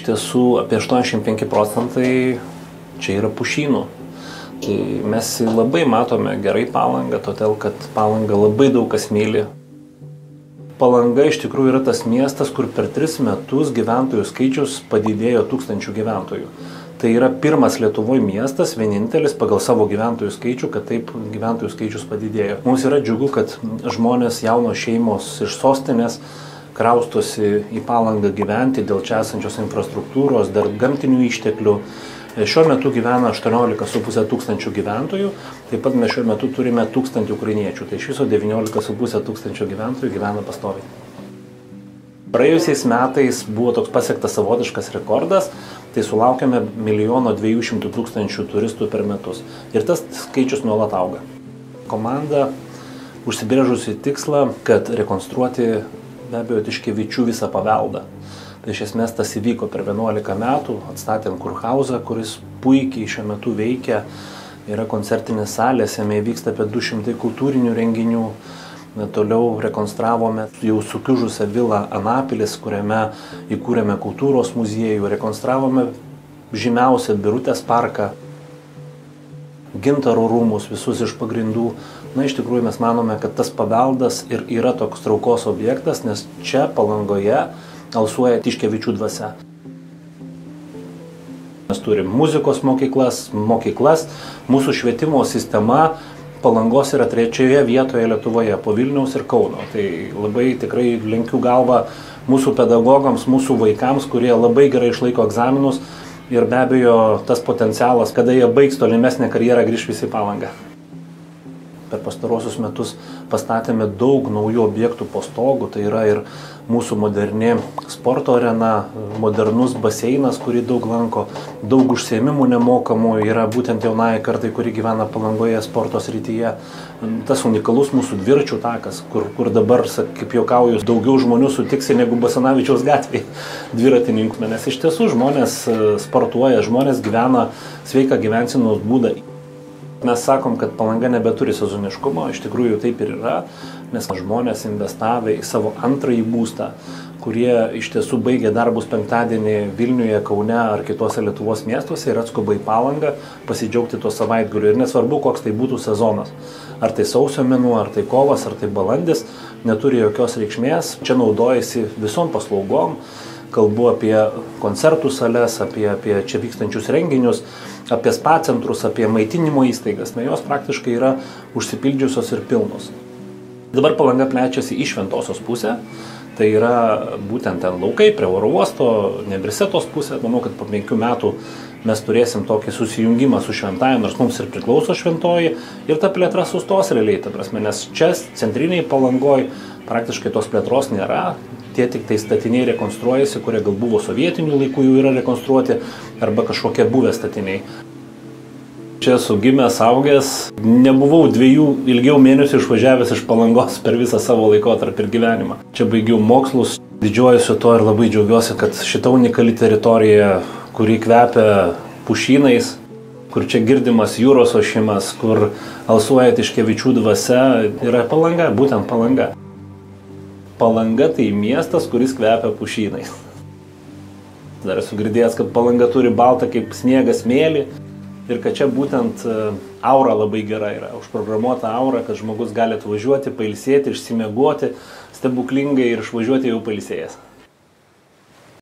Iš tiesų apie 85% čia yra pušynų. Tai mes labai matome gerai Palangą, todėl kad Palangą labai daug kas myli. Palanga iš tikrųjų yra tas miestas, kur per 3 metus gyventojų skaičius padidėjo 1000 gyventojų. Tai yra pirmas Lietuvoje miestas, vienintelis pagal savo gyventojų skaičių, kad taip gyventojų skaičius padidėjo. Mums yra džiugu, kad žmonės, jaunos šeimos iš sostinės kraustosi į Palangą gyventi dėl čia esančios infrastruktūros, dėl gamtinių išteklių. Šiuo metu gyvena 18,5 tūkstančių gyventojų, taip pat mes šiuo metu turime 1000 ukrainiečių, tai iš viso 19,5 tūkstančių gyventojų gyvena pastoviai. Praėjusiais metais buvo toks pasiektas savotiškas rekordas, tai sulaukėme 1 200 000 turistų per metus ir tas skaičius nuolat auga. Komanda užsibrėžusi tikslą, kad rekonstruoti be abejo Tiškevičių visą paveldą. Tai iš esmės tas įvyko per 11 metų, atstatėm kurhauzą, kuris puikiai šiuo metu veikia, yra koncertinės salės, jame vyksta apie 200 kultūrinių renginių. Toliau rekonstravome jau sukiužusią vilą Anapilis, kuriame įkūrėme kultūros muziejų, rekonstravome žymiausią Birutės parką, Gintaro rūmus, visus iš pagrindų. Na, iš tikrųjų mes manome, kad tas paveldas ir yra toks traukos objektas, nes čia Palangoje alsuoja Tiškevičių dvasia. Mes turim muzikos mokyklas, mūsų švietimo sistema Palangos yra 3. vietoje Lietuvoje, po Vilniaus ir Kauno. Tai labai tikrai lenkiu galvą mūsų pedagogams, mūsų vaikams, kurie labai gerai išlaiko egzaminus ir be abejo tas potencialas, kada jie baigs tolimesnę karjerą, grįš visi į Palangą. Per pastarosius metus pastatėme daug naujų objektų po stogu, tai yra ir mūsų moderni sporto arena, modernus baseinas, kurį daug lanko, daug užsiėmimų nemokamų yra būtent jaunai kartai, kuri gyvena Palangoje sporto srityje. Tas unikalus mūsų dviračių takas, kur dabar, kaip juokauju, daugiau žmonių sutiksi negu Basanavičiaus gatvėje dviratininkų, nes iš tiesų žmonės sportuoja, žmonės gyvena sveiką gyvensenos būdą. Mes sakom, kad Palanga nebeturi sezoniškumo, iš tikrųjų taip ir yra, nes žmonės investavę į savo antrąjį būstą, kurie iš tiesų baigė darbus penktadienį Vilniuje, Kaune ar kitose Lietuvos miestuose ir atskuba į Palangą pasidžiaugti to savaitgaliu. Ir nesvarbu, koks tai būtų sezonas. Ar tai sausio mėnuo, ar tai kovas, ar tai balandis, neturi jokios reikšmės. Čia naudojasi visom paslaugom. Kalbu apie koncertų sales, apie čia vykstančius renginius, apie spa centrus, apie maitinimo įstaigas. Na, jos praktiškai yra užsipildžiusios ir pilnos. Dabar Palanga plečiasi į Šventosios pusę. Tai yra būtent ten laukai, prie oro uosto, Nebrisetos pusė. Manau, kad po 5 metų mes turėsim tokį susijungimą su Šventąja, nors mums ir priklauso Šventoji. Ir ta plėtra sustos realiai, ta prasme, nes čia centriniai Palangoj praktiškai tos plėtros nėra. Tie tik tai statiniai rekonstruojasi, kurie gal buvo sovietinių laikų jau yra rekonstruoti, arba kažkokie buvę statiniai. Čia esu gimęs, augęs, nebuvau 2 ilgiau mėnesių išvažiavęs iš Palangos per visą savo laikotarpį ir gyvenimą. Čia baigiau mokslus, didžiuojuosi to ir labai džiaugiuosi, kad šita unikali teritorija, kuri kvepia pušynais, kur čia girdimas jūros ošimas, kur alsuoja Tiškevičių dvasia, yra Palanga, būtent Palanga. Palanga tai miestas, kuris kvepia pušynais. Dar esu girdėjęs, kad Palanga turi baltą kaip sniegas smėlį ir kad čia būtent aura labai gera yra, užprogramuota aura, kad žmogus gali atvažiuoti, pailsėti, išsimiegoti stebuklingai ir išvažiuoti jau pailsėjęs.